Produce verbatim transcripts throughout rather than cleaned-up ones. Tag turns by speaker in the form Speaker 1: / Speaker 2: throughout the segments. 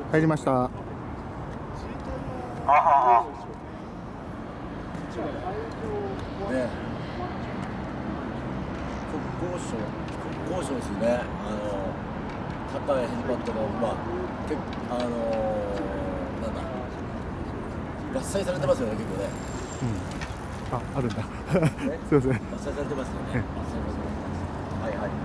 Speaker 1: 入りました。
Speaker 2: ああね、国交省国交省ですね。あの高いヘリパッドのまあ結あのー、なんだ伐採されてますよね、結構ね。
Speaker 1: うん、あ、あるんだ。すいません。伐
Speaker 2: 採されてますよね。はいはい。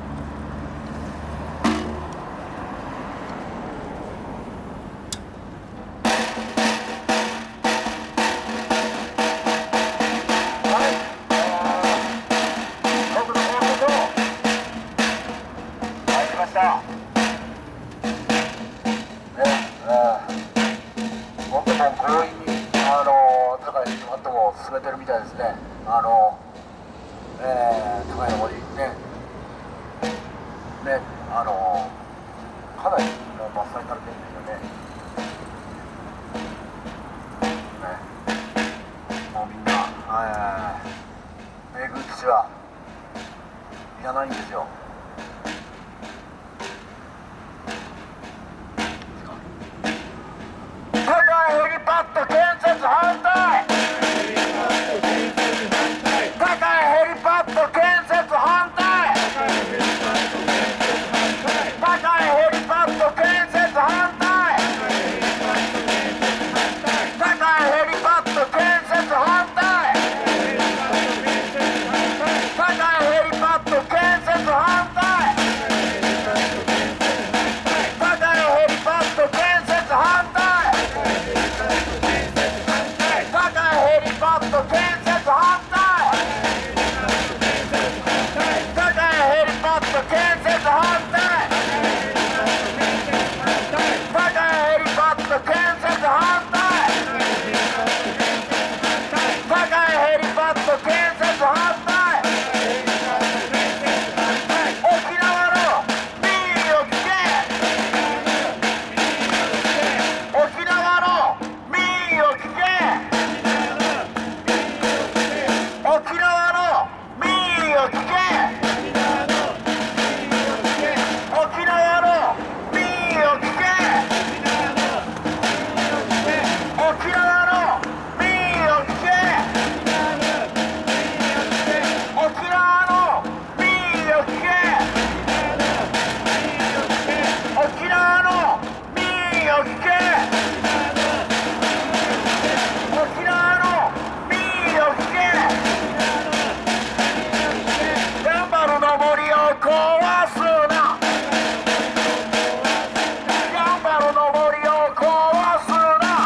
Speaker 2: 進めてるみたいですね。あの、えー、高いの森ね、ね、あの、かなりもう伐採されてるんですよね。ね、もうみんな、えー、米軍基地はいらないんですよ。高いヘリパッド建設反対。高いヘリパッド建設反対。高いヘリパッド建設反対。高いヘリパッド建設反対。高いヘリパッド建設反対。高いヘリパッド建設反対。高いヘリパッド建設反対。高いヘリパッド建設反対。高いヘリパッド建設反対。高いヘリパッド建設反対。沖縄の民意を聞け。沖縄の民意を聞け。沖縄の民意を聞け。沖縄の民意を聞け。沖縄の民意を聞け。沖縄の民意を聞け。沖縄の民意を聞け。沖縄の民意を聞け。やんばるの森を壊すな。やんばるの森を壊すな。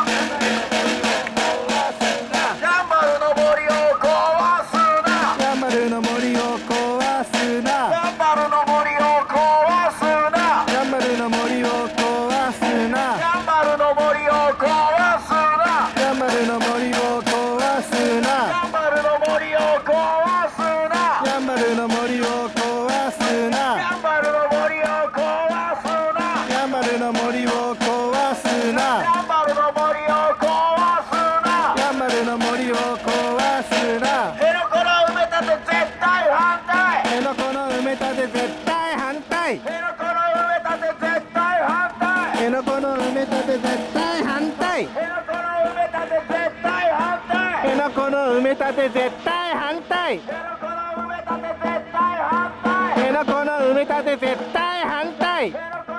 Speaker 2: やんばるの森を壊すな。
Speaker 1: やんばるの森を壊すな。
Speaker 2: やんばるの森を壊すな。
Speaker 1: やんばるの森を壊すな。
Speaker 2: やんばるの森を壊すな。
Speaker 1: やんばるの森を壊すな。
Speaker 2: やんばるの森を壊すな。
Speaker 1: やんばるの森を壊すな。
Speaker 2: やんばるの森を壊すな。
Speaker 1: やんばるの森を壊すな。
Speaker 2: やんばるの森を壊すな。
Speaker 1: やんばるの森を壊すな。
Speaker 2: 辺野古の埋め立て絶対反対。
Speaker 1: 辺野古の埋め立て絶対反対。
Speaker 2: 辺野古の埋め立て絶対反対。
Speaker 1: 辺野古の埋め立て絶対反対。
Speaker 2: 辺野古の埋め立て絶対反対。
Speaker 1: 辺野古の埋め立て絶対反対。
Speaker 2: 辺野古の埋め立て絶対反対。
Speaker 1: 辺野古の埋め立て絶対反対。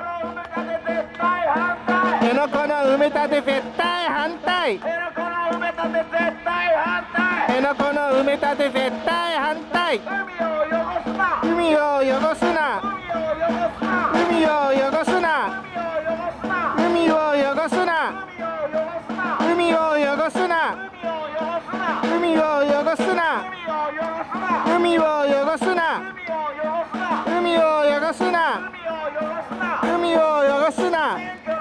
Speaker 2: 辺野古の埋め立て絶対反対。
Speaker 1: 辺野古の埋め立て絶対反対。
Speaker 2: 辺野古の埋め立て絶対反対。
Speaker 1: 辺野古の埋め立て絶対反対。
Speaker 2: 海を汚すな。
Speaker 1: 海を汚すな。
Speaker 2: 海を汚すな。
Speaker 1: 海を汚すな。
Speaker 2: 海を汚すな。
Speaker 1: 海を汚すな。
Speaker 2: 海を汚すな。
Speaker 1: 海を汚すな。海を汚すな。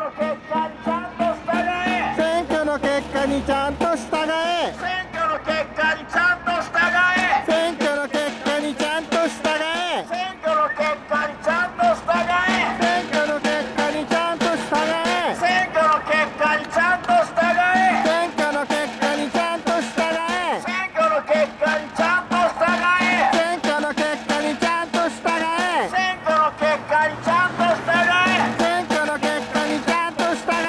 Speaker 2: 選挙の結果にちゃんと従え。
Speaker 1: 選挙の結果にちゃんと従え。
Speaker 2: 選挙の結果にちゃんと従え。
Speaker 1: 選挙の結果にちゃんと従え。
Speaker 2: 選挙の結果にちゃんと従え。
Speaker 1: 選挙の結果にちゃんと従え。
Speaker 2: 選挙の結果にちゃんと従え。
Speaker 1: 選挙の結果にちゃんと従え。
Speaker 2: 選挙の結果にちゃんと従え。
Speaker 1: 選挙の結果にちゃんと従え。
Speaker 2: 選挙の結果にちゃんと従え。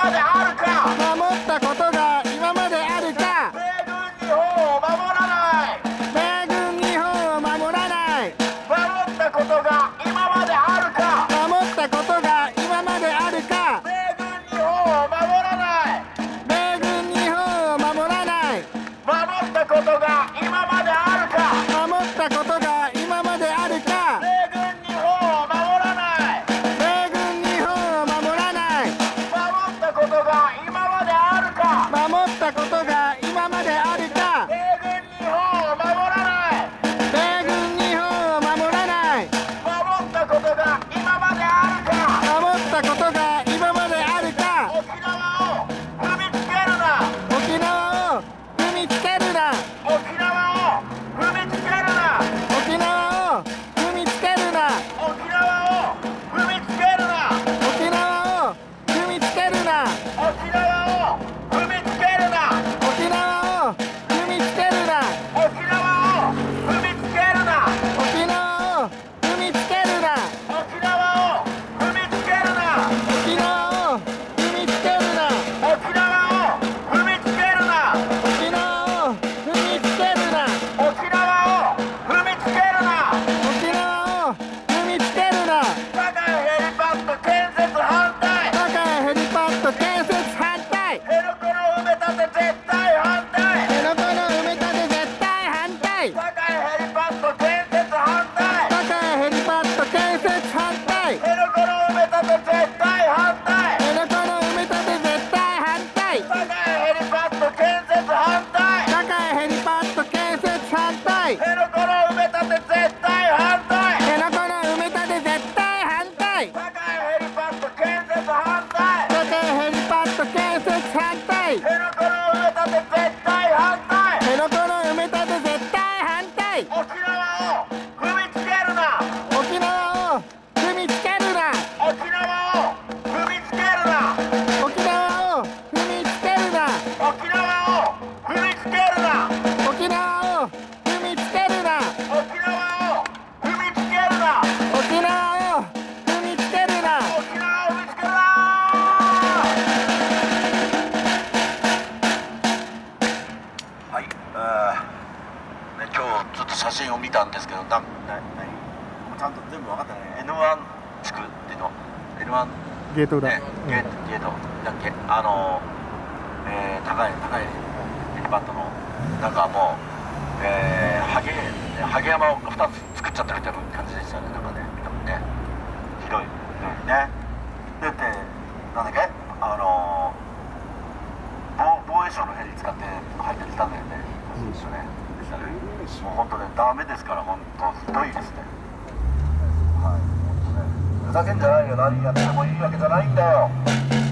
Speaker 1: まであるか。
Speaker 3: 守ったことが今まであるか。
Speaker 1: 米軍日本を守らない。
Speaker 3: 米軍日本を守らない。
Speaker 1: 守ったことが今まであるか。
Speaker 3: 守ったことが今まであるか。
Speaker 1: 米軍日本を守らない。
Speaker 3: 米軍日本を守らない。
Speaker 1: 守ったことが今まであるか。
Speaker 3: 守ったことが今まであるか。
Speaker 1: 米軍日本を守らない。
Speaker 3: 米軍日本を守らない。
Speaker 1: 守ったことが今まであるか。
Speaker 3: 守ったことが今まであるか。
Speaker 1: 米軍日本を守らない。
Speaker 3: 米軍日本を守らない。
Speaker 1: 守ったことが今まであるか。
Speaker 3: 守ったことが今まであるか。
Speaker 1: 沖縄を踏みつけるな。
Speaker 3: 沖縄を踏みつけるな。
Speaker 1: 沖縄を踏みつけるな。
Speaker 3: 沖縄を踏みつけるな。
Speaker 1: 沖縄を踏みつけるな。
Speaker 3: 沖縄を踏みつけるな。
Speaker 1: 沖縄を踏みつけるな。
Speaker 3: 沖縄を踏みつけるな。
Speaker 1: 沖縄を踏みつけるな。
Speaker 3: 沖縄を踏みつけるな。
Speaker 1: 沖縄を踏みつけるな。
Speaker 3: 沖縄を踏みつけるな。
Speaker 1: 沖縄を踏みつけるな。
Speaker 3: 沖縄を踏みつけるな。
Speaker 1: 沖縄を踏みつけるな。
Speaker 3: 沖縄を踏みつけるな。
Speaker 1: 高いヘリパッド建設反対。
Speaker 3: 高いヘリパッド建設反対。
Speaker 1: 辺野古の埋め立て絶対反対。
Speaker 3: 辺野古の埋め立て絶対反対。
Speaker 1: 高いヘリパッド建設反対。
Speaker 3: 高いヘリパッド建設反対。
Speaker 1: 辺野古の埋め立て絶対反対。
Speaker 3: 辺野古の埋め立て絶対反対。
Speaker 1: 高いヘリパッド建設反対。
Speaker 3: 高いヘリパッド建設反対。
Speaker 1: 辺野古の埋め立て絶対反対。
Speaker 3: 辺野古の埋め立て絶対反対。
Speaker 1: 高いヘリパッド建設反対。
Speaker 3: 高いヘリパッド建設反対。
Speaker 1: 辺野古の埋め立て絶対反対。
Speaker 3: 辺野古の埋め立て絶対反対。
Speaker 1: 沖縄を踏みつけるな。
Speaker 3: 沖縄を踏みつけるな。
Speaker 1: 沖縄を踏みつけるな。
Speaker 3: 沖縄を踏みつけるな。
Speaker 1: 沖縄を踏みつけるな。
Speaker 3: 沖縄を踏みつけるな。
Speaker 1: 沖縄を踏みつけるな。
Speaker 3: 沖縄を踏みつけるな。
Speaker 1: 沖縄を踏みつけるな。はい、えーね、今日ちょっと写真を見たんですけど、な、な、な、
Speaker 2: ちゃんと全部分かったね。
Speaker 1: エヌワン 地区っていうの、エヌワン
Speaker 3: ゲート
Speaker 1: ね、ゲート、ゲートだっけ、あの、えー、高い、高いヘリパッドの、なんかもう、えー、ハゲ、ハゲ山をふたつ作っちゃってるっていう感じですよね、なんかね、見た目ね。広い、広いね。だって、なんだっけ、あの、防防衛省のヘリ使って入ってきたんだよね。そうですよね。でしたね。もう本当ね、ダメですから、本当、ひどいですね。はい、本当ね。ふざけんじゃないよ、何やってもいいわけじゃないんだよ。ね。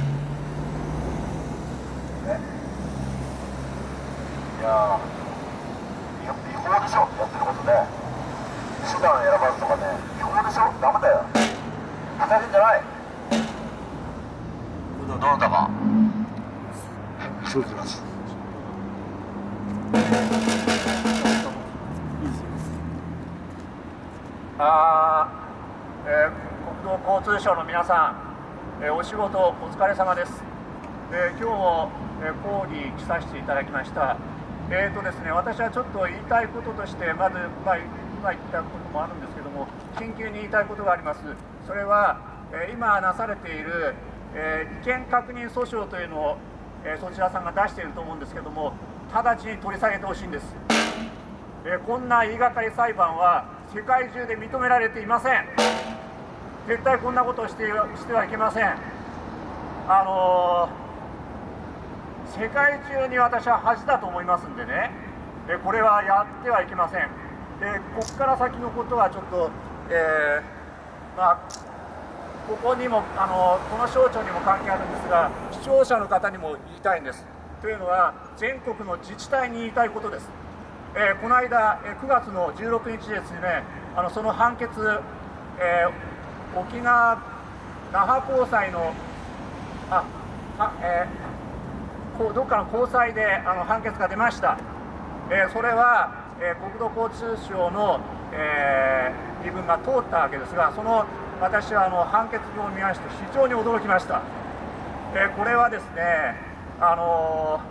Speaker 1: いやー、違法でしょ、やってることね。手段選ばずとかね、違法でしょ、ダメだよ。ふざけんじゃない。どなたか。そうです。あー、えー、国土交通省の皆さん、えー、お仕事お疲れ様です。えー、今日も、えー、講義来させていただきました。えーとですね、私はちょっと言いたいこととして、まず、まあ、今言ったこともあるんですけども、緊急に言いたいことがあります。それは、えー、今なされている、えー、違憲確認訴訟というのを、えー、そちらさんが出していると思うんですけども、直ちに取り下げてほしいんです。えー、こんな言いがかり裁判は世界中で認められていません。絶対こんなことをして、してはいけません。あのー、世界中に私は恥だと思いますんでね、えー、これはやってはいけません。で、ここから先のことはちょっと、えー、まあここにもあのこの省庁にも関係あるんですが、視聴者の方にも言いたいんです。というのは、全国の自治体に言いたいことです。えー、この間、えー、くがつのじゅうろくにちですね、あのその判決、えー、沖縄那覇高裁のあは、えー、こうどっかの高裁であの判決が出ました。えー、それは、えー、国土交通省の、えー、言い分が通ったわけですが、その私はあの判決表を見まして非常に驚きました。 えー、これはですね、あの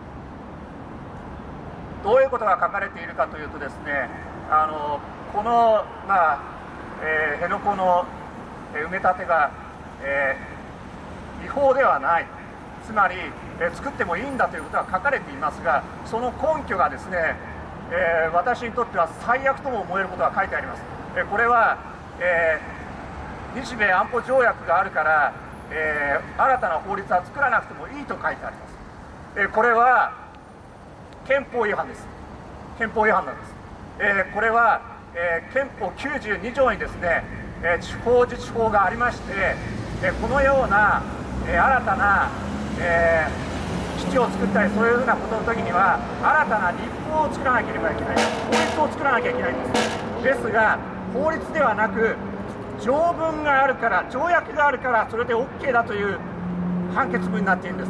Speaker 1: ー、どういうことが書かれているかというとですね、あのー、この、まあえー、辺野古の埋め立てが、えー、違法ではない、つまり、えー、作ってもいいんだということが書かれていますが、その根拠がですね、えー、私にとっては最悪とも思えることが書いてあります。えー、これは、えー、日米安保条約があるから、えー、新たな法律は作らなくてもいいと書いてあります。えー、これは憲法違反です。憲法違反なんです。えー、これは、えー、憲法きゅうじゅうに条にですね、えー、地方自治法がありまして、えー、このような、えー、新たな、えー、基地を作ったりそういうふうなことの時には新たな立法を作らなければいけない、法律を作らなきゃいけないんです。ですが法律ではなく条文があるから、条約があるからそれで OK だという判決文になっているんです。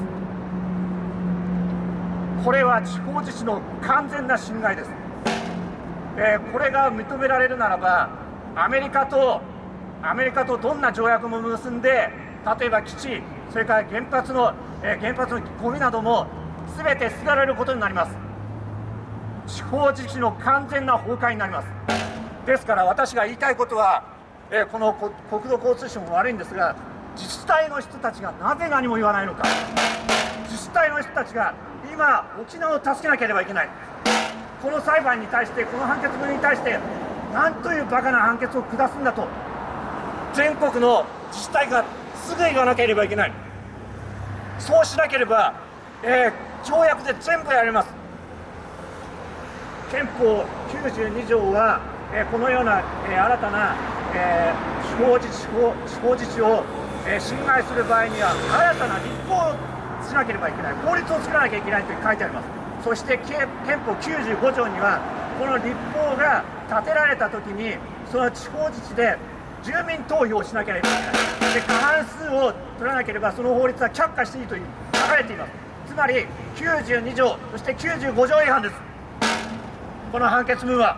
Speaker 1: これは地方自治の完全な侵害です。えー、これが認められるならば、アメリカとアメリカとどんな条約も結んで、例えば基地、それから原発の、えー、原発のゴミなども全て捨てられることになります。地方自治の完全な崩壊になります。ですから私が言いたいことは、えー、この国土交通省も悪いんですが、自治体の人たちがなぜ何も言わないのか、自治体の人たちが今沖縄を助けなければいけない、この裁判に対して、この判決文に対して何というバカな判決を下すんだと全国の自治体がすぐ言わなければいけない。そうしなければ、えー、条約で全部やれます。憲法きゅうじゅうに条は、えー、このような、えー、新たな、えー、地方自治法、地方自治を、えー、侵害する場合には新たな立法をしなければいけない、法律を作らなきゃいけないと書いてあります。そして憲法きゅうじゅうご条にはこの立法が立てられたときにその地方自治で住民投票をしなければいけない。で過半数を取らなければその法律は却下していいという書かれています。つまりきゅうじゅうに条、そしてきゅうじゅうご条違反です。この判決文は、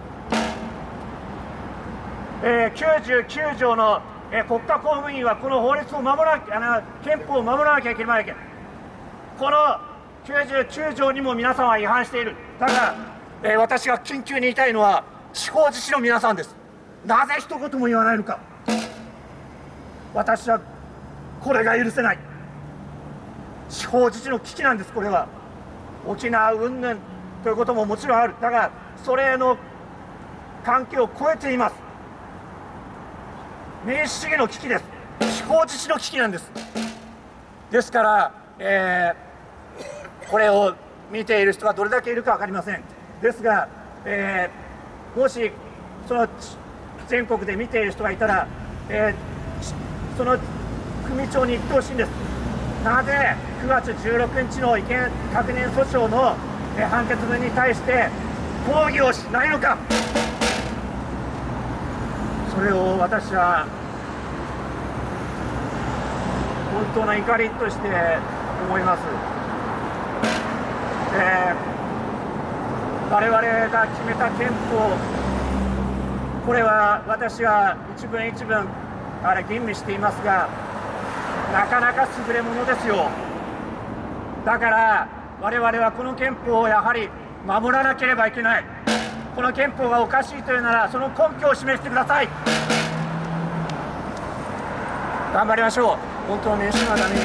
Speaker 1: えー、きゅうじゅうきゅう条の、えー、国家公務員はこの法律を守らあの憲法を守らなきゃいけないわけ。このきゅうじゅうきゅう条にも皆さんは違反している。だが、えー、私が緊急に言いたいのは地方自治の皆さんです。なぜ一言も言わないのか。私はこれが許せない。地方自治の危機なんです。これは沖縄云々ということももちろんある。だがそれの関係を超えています。民主主義の危機です。地方自治の危機なんです。ですから、えーこれを見ている人がどれだけいるか分かりません。ですが、えー、もしその全国で見ている人がいたら、えー、その組長に言ってほしいんです。なぜくがつじゅうろくにちの違憲確認訴訟の、えー、判決文に対して抗議をしないのか。それを私は本当の怒りとして思います。えー、我々が決めた憲法、これは私は一文一文あれ吟味していますが、なかなか優れものですよ。だから我々はこの憲法をやはり守らなければいけない。この憲法がおかしいというならその根拠を示してください。頑張りましょう。本当の民主のために。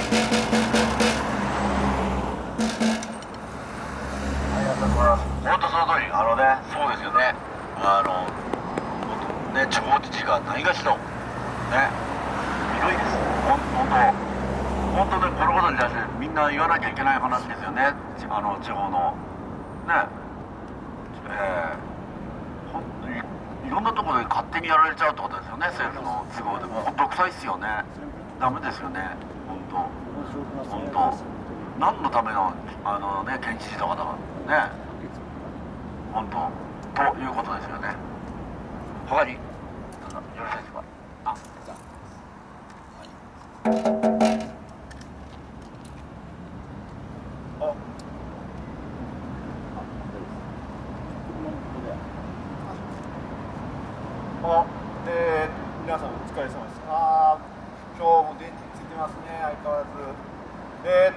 Speaker 4: 本当その通り、あのね、そうですよね、あの、ね、地方自治がないがしろ、ね、ひどいです、本当、本当ね、このことに対してみんな言わなきゃいけない話ですよね、あの地方の、ね、えー、ほんい、いろんなところで勝手にやられちゃうってことですよね、政府の都合で、もう本当、独裁ですよね、ダメですよね、本当、本当、何のための、あのね、県知事とかだからね。本当ということですよね。他によろしいですか。あ、じゃあ、はい。あ、
Speaker 5: あ、えー、皆さんお疲れ様です。あー、今日も電気ついてますね、相変わらず。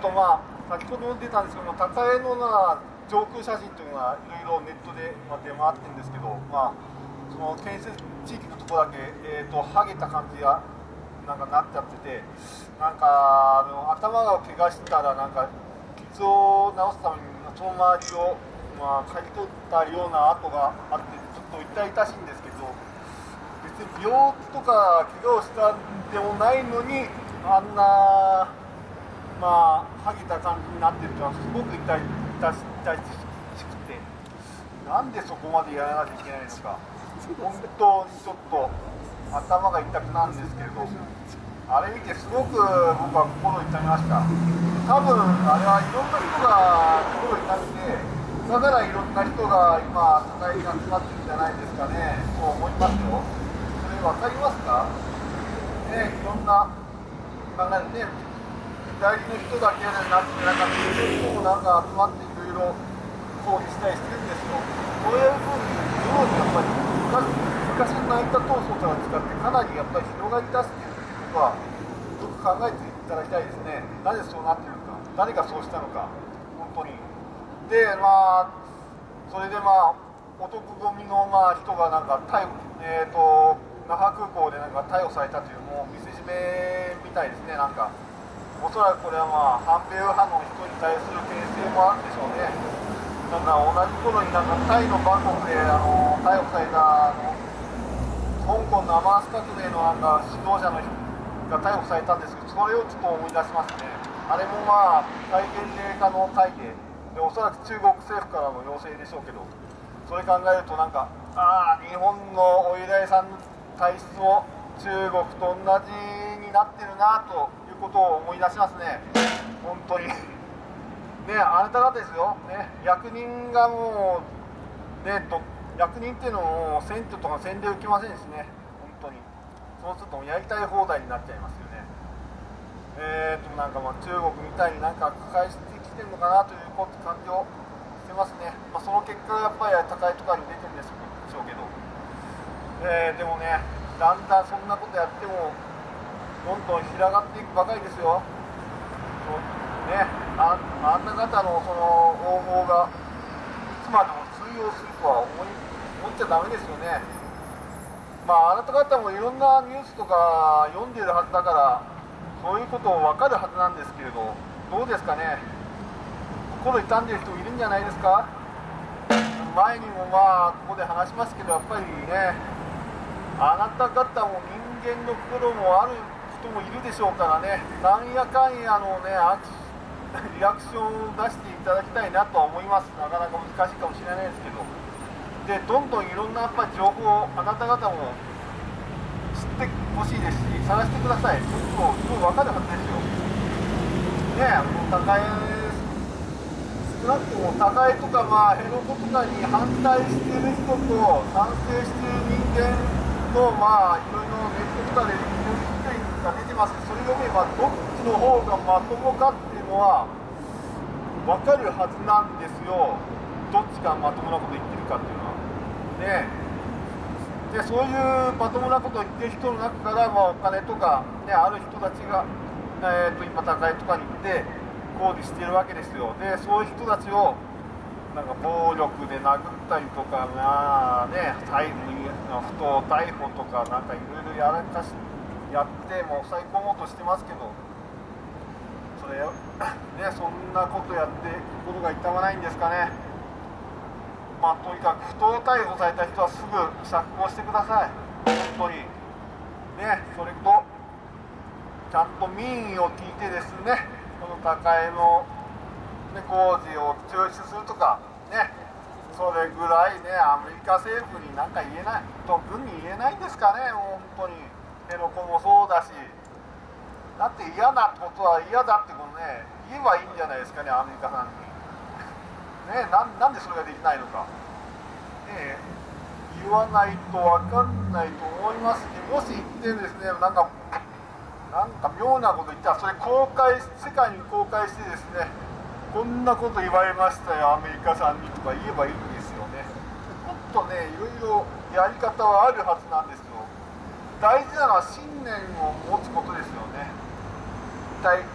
Speaker 5: とまあ先ほど出たんですけども、高江のな上空写真というのはいろいろネットでまあ出回ってるんですけど、まあその建設地域のところだけえっ、とハゲた感じがなんかなっちゃってて、なんかあの頭が怪我したらなんか傷を治すためにその周りをまあ刈り取ったような跡があってちょっと痛々しいんですけど、別に病気とか怪我をしたんでもないのにあんなまあ剥げた感じになってるのはすごく痛い痛し痛しくて、なんでそこまでやらなきゃいけないのか本当にちょっと頭が痛くなるんですけれど、あれ見てすごく僕は心痛みました。多分あれはいろんな人が心痛めて、だからいろんな人が今高いに集まってるんじゃないですかねと思いますよ。それ分かりますかね。いろんな考えでね、大事な人だけじゃなくて、なんかそういう人もなんか集まっていろいろ抗議したりしてるんですよ。そういうふうに世論にやっぱり昔の成田闘争から使ってかなりやっぱり広がり出しているということはよく考えていただきたいですね。なぜそうなっているのか、誰がそうしたのか、本当に。でまあそれでまあ男込みのまあ人がなんか逮捕、えーと那覇空港でなんか逮捕されたというもう見せしめみたいですね。なんかおそらくこれはまあ反米右派の人に対する牽制もあるんでしょうね。なんか同じ頃になんかタイのバンコクであの逮捕されたあの香港のアマース革命のなんか指導者の人が逮捕されたんですけど、それをちょっと思い出しますね。あれもまあ戒厳令下のタイで、でおそらく中国政府からの要請でしょうけど、それ考えるとなんかああ日本のお偉いさんの体質も中国と同じになってるなということを思い出しますね。本当にね、あなた方ですよ、ね、役人がもう、ね、と役人っていうのも選挙とか選で受けませんしね、本当に。そうするとやりたい放題になっちゃいますよね。えーとなんかまあ中国みたいになんか抱えしてきてるのかなという感じをしてますね。まあ、その結果がやっぱり高いとかに出てるんでしょうけど、えー、でもね、だんだんそんなことやってもどんどん広がっていくばかりですよ。ね、あ, あんな方のその応募がいつまでも通用するとは思い思っちゃダメですよね。まああなた方もいろんなニュースとか読んでるはずだからそういうことを分かるはずなんですけれど、どうですかね。心痛んでる人いるんじゃないですか。前にもまあここで話しますけど、やっぱりね、あなた方も人間の心もある人もいるでしょうからね、なんやかんやのねアクシリアクションを出していただきたいなとは思います。なかなか難しいかもしれないですけど、でどんどんいろんなやっぱり情報をあなた方も知ってほしいですし、探してください。ちょっとすごい分かるはずですよ。ねえ、もう高江少なくとも高江とかまあ辺野古とかに反対している人と賛成している人間のまあいろいろネットとかでいろいろ意見が出てます。それを見ればどっちの方がまともかっていうのは分かるはずなんですよ。どっちがまともなこと言ってるかっていうのはね。でそういうまともなことを言ってる人の中からまあお金とか、ね、ある人たちが、えー、と今高江とかに行って抗議しているわけですよ。でそういう人たちをなんか暴力で殴ったりとかな、ね、逮捕不当逮捕とかなんかいろいろやらかしやってもう抑え込もうとしてますけど、それね、そんなことやって心が痛まないんですかね。まあとにかく不当逮捕された人はすぐ釈放してください。本当にね、それとちゃんと民意を聞いてですね、この高江の、ね、工事を中止するとかね、それぐらいねアメリカ政府に何か言えないと軍に言えないんですかね。もう本当に辺野古もそうだし、だって嫌なことは嫌だってことね言えばいいんじゃないですかね、アメリカさんにね。な, なんでそれができないのか、ね、言わないと分かんないと思いますし、もし言ってですね、なんかなんか妙なこと言ったらそれ公開世界に公開してですね、こんなこと言われましたよアメリカさんにとか言えばいいんですよね。もっとねいろいろやり方はあるはずなんですよ。大事なのは信念を持つことですよね。一体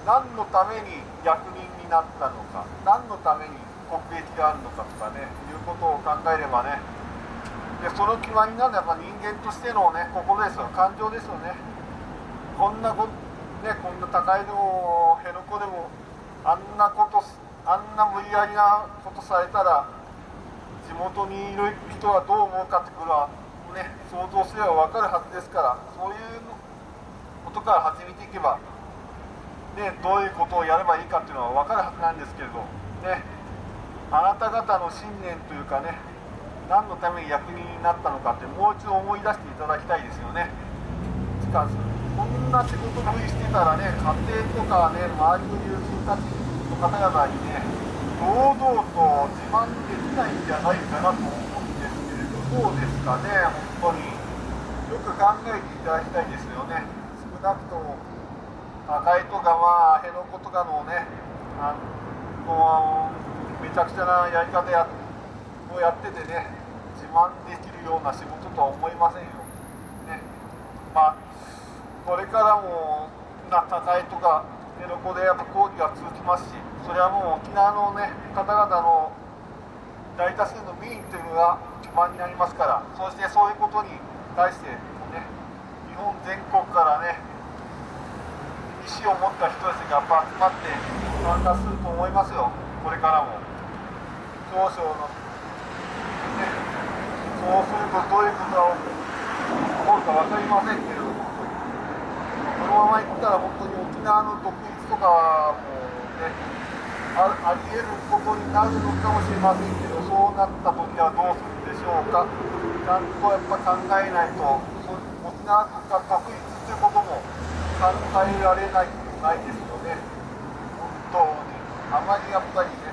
Speaker 5: 何のために役人になったのか、何のために国益があるのかとかね、いうことを考えればね、でその基盤になるのはやっぱ人間としてのね、心ですよ、感情ですよね。こんなこ、ね、こんな高いの辺野古でもあんなこと、あんな無理やりなことされたら、地元にいる人はどう思うかってことは、ね、想像すれば分かるはずですから、そういうことから始めていけば、ね、どういうことをやればいいかっていうのは分かるはずなんですけれど、ね、あなた方の信念というかね、何のために役人になったのかってもう一度思い出していただきたいですよね。しかしこんな仕事ぶりしてたらね、家庭とかね、周りの友人たちの方々にね、堂々と自慢できないんじゃないかなと思うんですけれど、どうですかね、本当に。よく考えていただきたいですよね。少なくとも、高いとか、まあ、辺野古とかのね、あのめちゃくちゃなやり方やをやっててね、自慢できるような仕事とは思いませんよ。ね、まあ、これからもな高いとか辺野古でやっぱ抗議が続きますし、それはもう沖縄の、ね、方々の大多数の民意というのが基盤になりますから、そしてそういうことに対して、ね、日本全国からね、意思を持った人たちがやっぱ集まって参加すると思いますよ、これからも。少々の、ね、そうするとどういうことが起こるか分かりませんけれども、このままいったら本当に沖縄の独立とかはもうね、あ, あり得ることになるのかもしれませんけど、そうなった時はどうするんでしょうか。ちゃんとやっぱ考えないと、沖縄国家独立ということも考えられないないですよね。本当にあまりやっぱりね、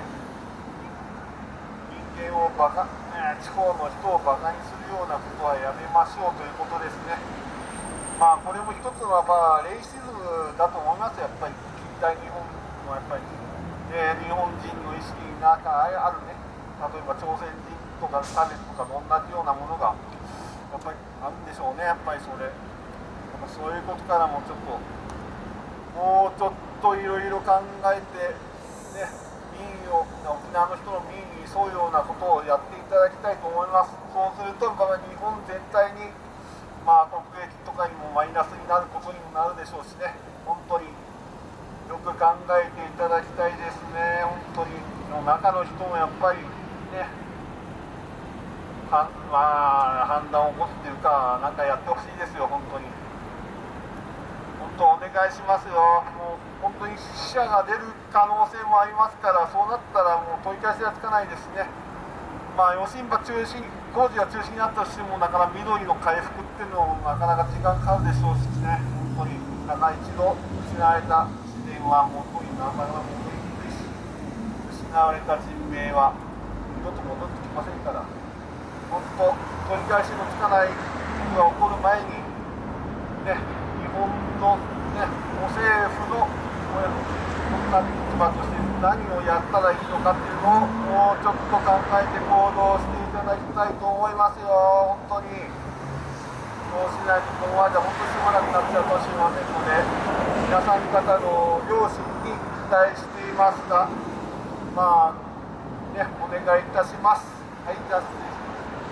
Speaker 5: 人間をバカ、地方の人をバカにするようなことはやめましょうということですね。まあこれも一つはまあレイシズムだと思いますよ、やっぱり近代日本のやっぱり、えー、日本人の意識になんかあるね、例えば朝鮮人とか差別とかと同じようなものがやっぱりあるんでしょうね、やっぱりそれ。やっぱそういうことからもちょっともうちょっといろいろ考えてね、民意を沖縄の人の民意に沿うようなことをやっていただきたいと思います。そうすると日本全体にまあ国益とかにもマイナスになることにもなるでしょうしね、本当によく考えていただきたいですね。本当にの中の人もやっぱりね、はまあ判断を起こすというか、なんかやってほしいですよ、本当に。本当お願いしますよ。もう本当に死者が出る可能性もありますから、そうなったらもう取り返しがつかないですね。まあ余震波中止、工事が中止になったとしても、だから緑の回復っていうのもなかなか時間かかるでしょうしね、本当に、なんか一度失われた自然は本当になかなか戻りにくいし、失われた人命は二度と戻ってきませんから、本当、取り返しのつかないことが起こる前に、ね、日本の、ね、政府のこんな立場として何をやったらいいのかっていうのをもうちょっと考えて行動していただきたいと思いますよ、本当に。そうしないと今後はじゃ本当にしばらくなっちゃうかもしれませんので、皆さん方の良心に期待していますが、まあね、お願いいたします。はい、じゃあ失礼します。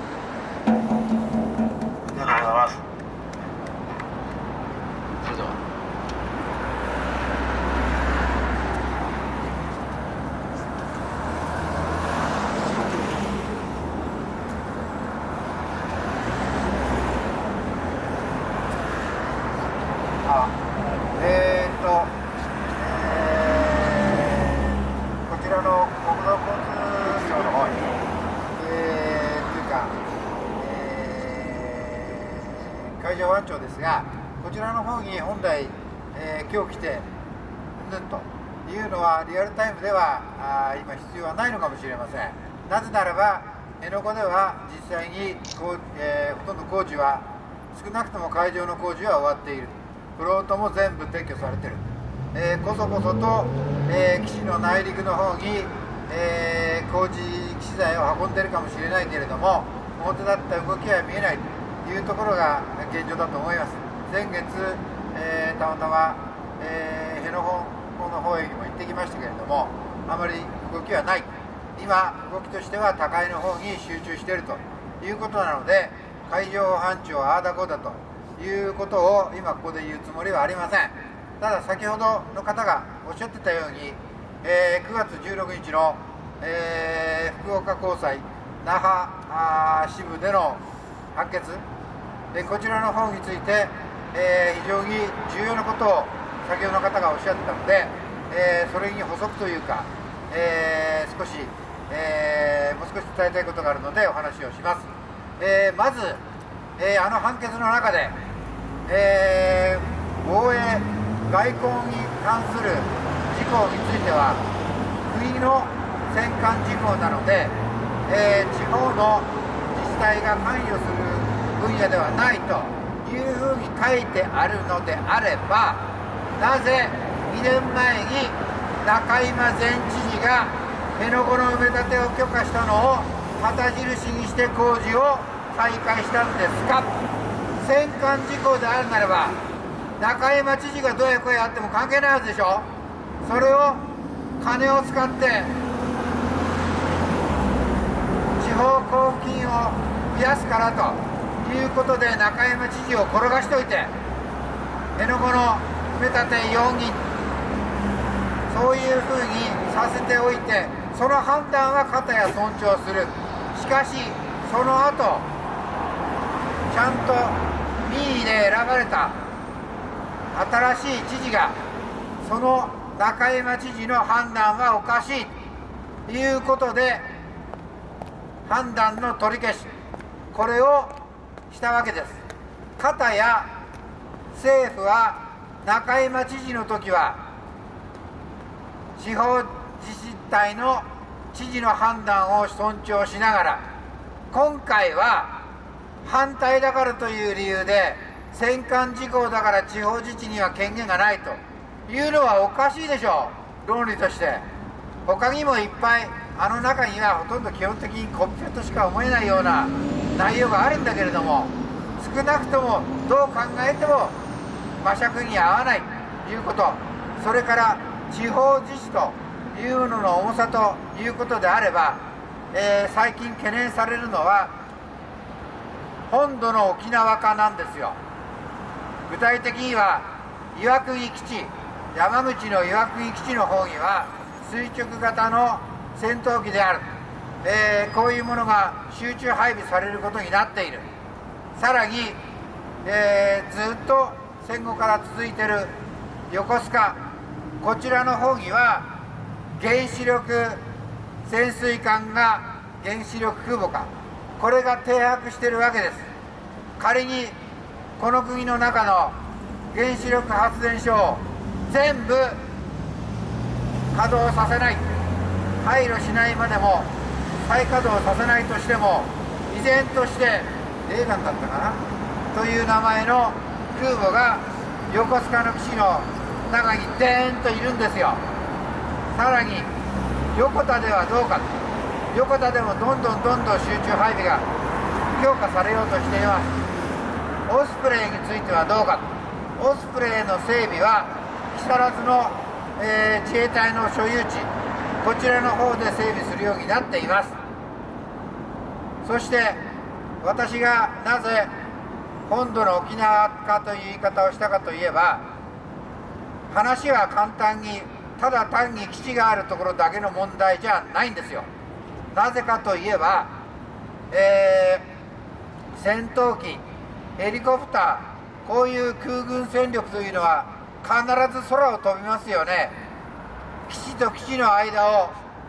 Speaker 4: ありがとうございます。それでは。
Speaker 6: あ、えーっと、えーこちらの国土交通省の方に、えー、というか、えー海上保安庁ですが、こちらの方に本来、えー今日来て、うんぬんというのは、リアルタイムではあ今、必要はないのかもしれません。なぜならば、辺野古では実際にこう、えーほとんど工事は、少なくとも海上の工事は終わっている。フロートも全部撤去されている。えー、こそこそと、えー、基地の内陸の方に、えー、工事機材を運んでいるかもしれないけれども、表立った動きは見えないというところが現状だと思います。先月、えー、たまたま、えー、辺野この方へも行ってきましたけれども、あまり動きはない。今動きとしては高いの方に集中しているということなので、海上保安庁ああだこうだということを今ここで言うつもりはありません。ただ先ほどの方がおっしゃってたように、えー、くがつじゅうろくにちの、えー、福岡高裁那覇支部での判決で、こちらの方について、えー、非常に重要なことを先ほどの方がおっしゃってたので、えー、それに補足というか、えー、少し、えー、もう少し伝えたいことがあるのでお話をします。えー、まず、えー、あの判決の中で、えー、防衛外交に関する事項については国の選管事項なので、えー、地方の自治体が関与する分野ではないというふうに書いてあるのであれば、なぜにねんまえに中今前知事が辺野古の埋め立てを許可したのを旗印にして工事を再開したんですか。選管事項であるならば中山知事がどういう声があっても関係ないはずでしょ。それを金を使って地方交付金を増やすからということで中山知事を転がしておいて、辺野古の埋め立てよんぎん、そういうふうにさせておいて、その判断は片や尊重する。しかしその後ちゃんと民意で選ばれた新しい知事がその中山知事の判断はおかしいということで判断の取り消し、これをしたわけです。片や政府は中山知事の時は地方自治体の知事の判断を尊重しながら、今回は反対だからという理由で選管事項だから地方自治には権限がないというのはおかしいでしょう、論理として。他にもいっぱいあの中にはほとんど基本的にコピペとしか思えないような内容があるんだけれども、少なくともどう考えても馬借に合わないということ、それから地方自治というのの重さということであれば、えー、最近懸念されるのは本土の沖縄化なんですよ。具体的には岩国基地、山口の岩国基地の方には垂直型の戦闘機である、えー、こういうものが集中配備されることになっている。さらに、えー、ずっと戦後から続いている横須賀、こちらの方には原子力潜水艦が原子力空母か、これが停泊しているわけです。仮にこの国の中の原子力発電所を全部稼働させない、廃炉しないまでも再稼働させないとしても、依然としてレーガンだったかなという名前の空母が横須賀の基地の中にデーンといるんですよ。さらに横田ではどうか、横田でもどんどんどんどん集中配備が強化されようとしています。オスプレイについてはどうか、オスプレイの整備は木更津の、えー、自衛隊の所有地、こちらの方で整備するようになっています。そして私がなぜ本土の沖縄化という言い方をしたかといえば、話は簡単にただ単に基地があるところだけの問題じゃないんですよ。なぜかといえば、えー、戦闘機、ヘリコプター、こういう空軍戦力というのは必ず空を飛びますよね。基地と基地の間を、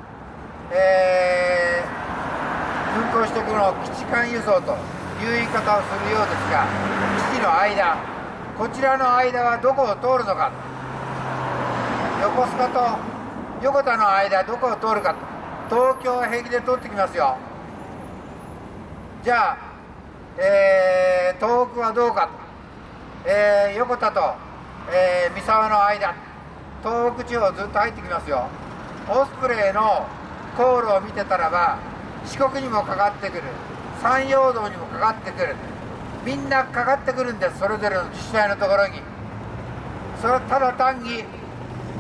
Speaker 6: えー、運航していくのを基地間輸送という言い方をするようですが、基地の間、こちらの間はどこを通るのか、横須賀と横田の間どこを通るか、東京は平気で通ってきますよ。じゃあ、えー、東北はどうか、えー、横田と、えー、三沢の間、東北地方ずっと入ってきますよ。オスプレイの航路を見てたらば、四国にもかかってくる、山陽道にもかかってくる、みんなかかってくるんです、それぞれの自治体のところに。それただ単に基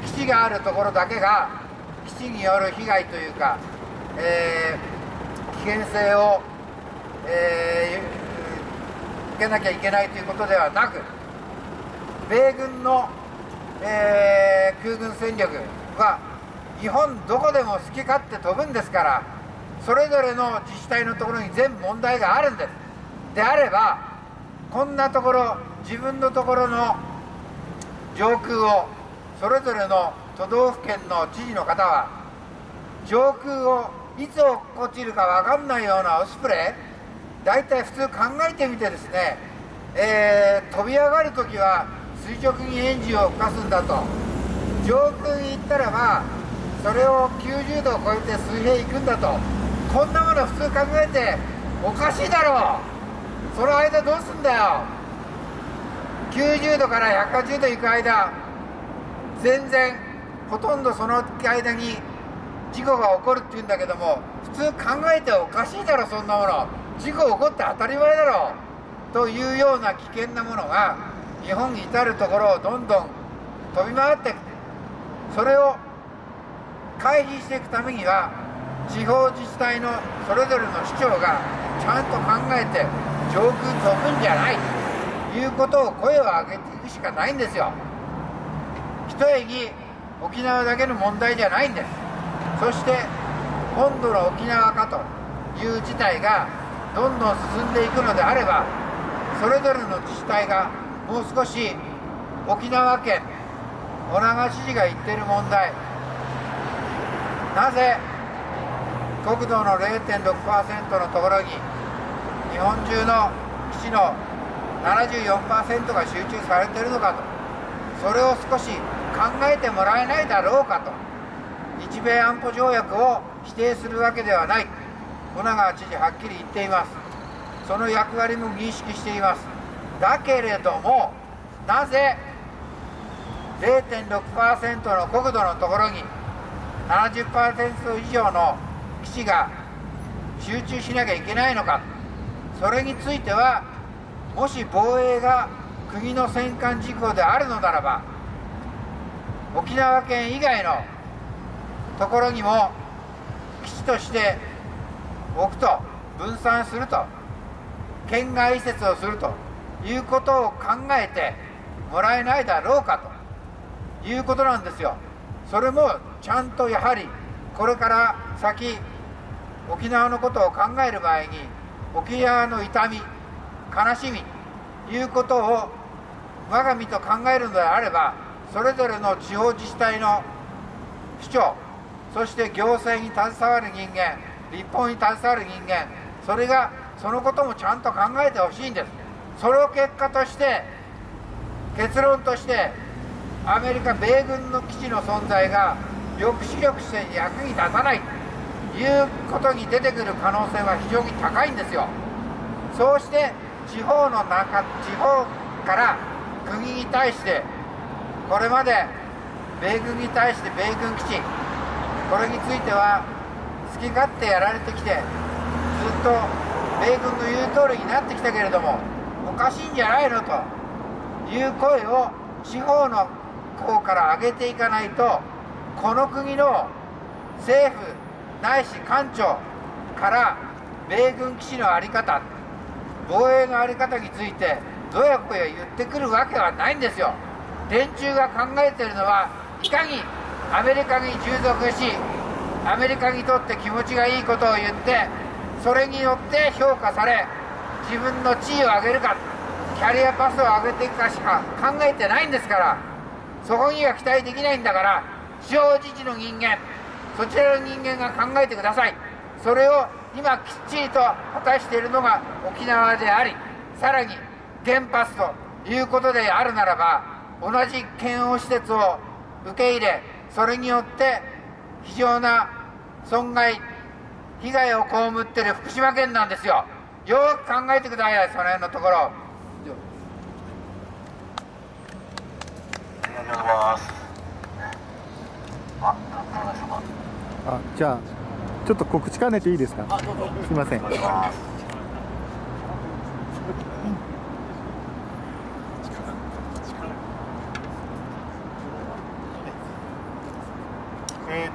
Speaker 6: 基地があるところだけが基地による被害というか、えー、危険性を、えー、受けなきゃいけないということではなく、米軍の、えー、空軍戦力は日本どこでも好き勝手飛ぶんですから、それぞれの自治体のところに全部問題があるんです。であれば、こんなところ、自分のところの上空をそれぞれの都道府県の知事の方は、上空をいつ落っこちるか分かんないようなオスプレイ、大体普通考えてみてですね、えー、飛び上がるときは垂直にエンジンを吹かすんだと、上空に行ったらばそれをきゅうじゅうどを超えて水平行くんだと、こんなもの普通考えておかしいだろう。その間どうすんだよ。きゅうじゅうどからひゃくはちじゅうど行く間、全然ほとんどその間に事故が起こるっていうんだけども、普通考えておかしいだろ、そんなもの。事故起こって当たり前だろうというような危険なものが日本に至るところをどんどん飛び回っていく。それを回避していくためには、地方自治体のそれぞれの市長がちゃんと考えて上空飛ぶんじゃないということを声を上げていくしかないんですよ。ひとえに沖縄だけの問題じゃないんです。そして本土の沖縄化という事態がどんどん進んでいくのであれば、それぞれの自治体がもう少し沖縄県女川知事が言っている問題、なぜ国土の れいてんろくパーセント のところに日本中の基地の ななじゅうよんパーセント が集中されているのかと、それを少し考えてもらえないだろうかと。日米安保条約を否定するわけではない、女川知事はっきり言っています。その役割も認識しています。だけれども、なぜ れいてんろくパーセント の国土のところに ななじゅっパーセント 以上の基地が集中しなきゃいけないのか。それについては、もし防衛が国の戦艦事項であるのならば、沖縄県以外のところにも基地として置くと、分散すると、県外移設をするということを考えてもらえないだろうかということなんですよ。それもちゃんとやはりこれから先、沖縄のことを考える場合に、沖縄の痛み、悲しみいうことを我が身と考えるのであれば、それぞれの地方自治体の首長、そして行政に携わる人間、立法に携わる人間、それがそのこともちゃんと考えてほしいんです。それを結果として、結論として、アメリカ、米軍の基地の存在が抑止力として役に立たないということに出てくる可能性は非常に高いんですよ。そうして地方の中、地方から国に対して、これまで米軍に対して米軍基地、これについては好き勝手やられてきて、ずっと米軍の言う通りになってきたけれども、おかしいんじゃないのという声を地方の方から上げていかないと、この国の政府ないし官庁から米軍基地の在り方、防衛の在り方についてどやこや言ってくるわけはないんですよ。連中が考えているのは、いかにアメリカに従属し、アメリカにとって気持ちがいいことを言って、それによって評価され、自分の地位を上げるか、キャリアパスを上げていくかしか考えてないんですから、そこには期待できないんだから、地方自治の人間、そちらの人間が考えてください。それを今きっちりと果たしているのが沖縄であり、さらに原発ということであるならば、同じ県央施設を受け入れ、それによって非常な損害、被害を被っている福島県なんですよ。よく考えてください、その辺のところ。
Speaker 4: ありがとうございます。あ、田中様。
Speaker 3: あ、じゃあちょっと告知兼ねていいですか。
Speaker 2: あ、どうぞ。
Speaker 3: すいません。
Speaker 4: お願いします。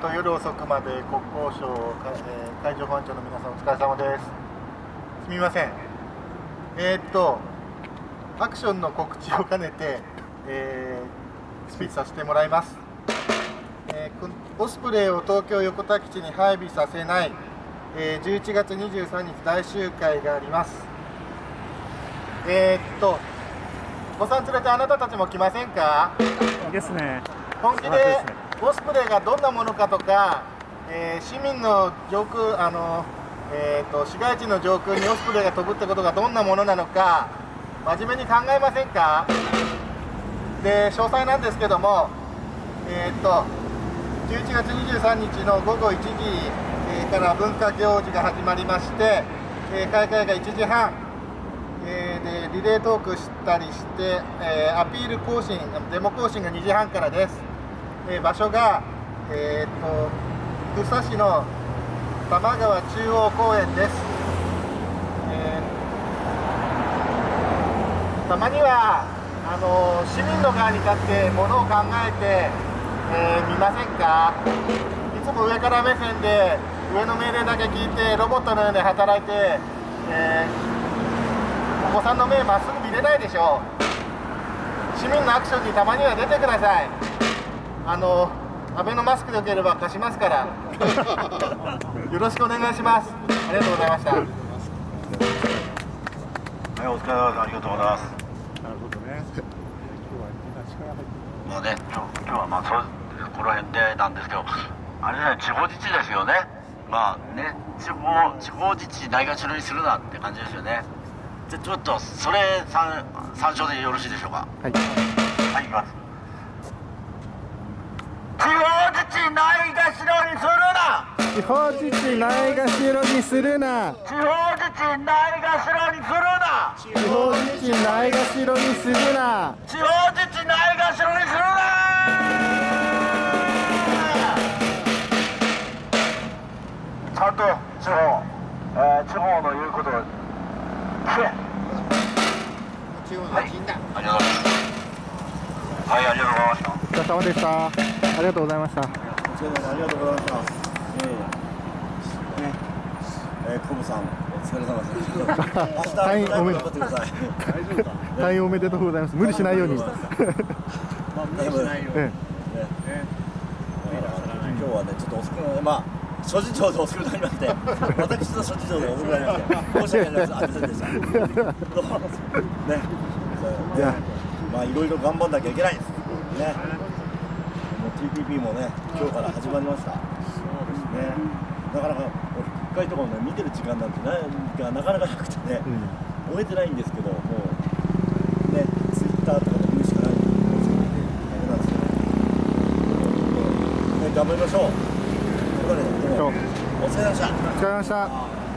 Speaker 5: と夜遅くまで国交省、えー、海上保安庁の皆さんお疲れ様です。すみません。えー、っとアクションの告知を兼ねて、えー、スピーチさせてもらいます。えー、オスプレイを東京横田基地に配備させない、えー、じゅういちがつにじゅうさんにち大集会があります。えー、っとお子さん連れてあなたたちも来ませんか？
Speaker 3: いいですね。
Speaker 5: 本気でオスプレイがどんなものかとか、えー、市民の上空あの、えー、と市街地の上空にオスプレイが飛ぶってことがどんなものなのか真面目に考えませんか？で詳細なんですけども、えー、とじゅういちがつにじゅうさんにちのごごいちじ、えー、から文化行事が始まりまして、えー、開会がいちじはん、えー、でリレートークしたりして、えー、アピール行進デモ行進がにじはんからです。えー、場所が、えー、と福生市の多摩川中央公園です。えー、たまにはあの市民の側に立ってものを考えて、えー、見ませんか？いつも上から目線で上の命令だけ聞いてロボットのように働いて、えー、お子さんの目まっすぐ見れないでしょう。市民のアクションにたまには出てください。あのアベノマスクでよければ貸しますからよろしくお願いします。ありがとうございました。はい、
Speaker 4: お疲れ様です。ありがとうございます。
Speaker 3: なるほどね。
Speaker 4: まあね、今日、今日はまあそこら辺でなんですけど、あれね、地方自治ですよね。まあね、地方地方自治ないがしろにするなって感じですよね。じゃちょっとそれ参参照でよろしいでしょうか。
Speaker 3: はい。
Speaker 4: はい、いきます。地方自治ないがしろにするな。
Speaker 3: 地方自治ないがしろにするな。
Speaker 4: 地方自治ないがしろにするな。
Speaker 3: 地方自治ないがしろにするな。
Speaker 4: 地方自治ないがしろにするな。ちゃんと地方、えー、地方の言うことを聞け。
Speaker 6: 中央の陣だ。
Speaker 4: ありがとうございます。はい、ありがとうございました。
Speaker 3: お疲れ様でした。ありがとうございました。
Speaker 2: お疲れ様です。ありがとうございました。えー、ね、えー、コブさん、お疲れ様です。明日、
Speaker 3: 退院おめで
Speaker 2: 頑張ってください。
Speaker 3: 退院おめでとうございます。無理しないように。
Speaker 2: まあ、無理しないように。ね、今日はね、ちょっと遅くなり、まあ、諸事情で遅くなりまして、私の諸事情で遅くなりまして、申し訳ありませんでした。どうもね、
Speaker 3: じゃあ、
Speaker 2: まあ、いろいろ頑張んなきゃいけないです。ね。もう ティーピーピー もね、今日から始まりました。そうですね。なかなか、国会とかもね、見てる時間なんてながなかなかなくてね、うん、終えてないんですけど、もう、ね、ツイッターとかで見るしかないんで、なんですよね。ね、頑張りましょう。ということで、どうもお疲れ様でした。
Speaker 3: お疲れ様でした。